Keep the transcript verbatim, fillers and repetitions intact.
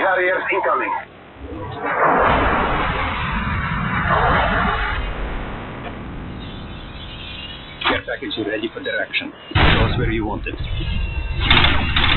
Harriers incoming. Care package ready for direction. Show us where you want it.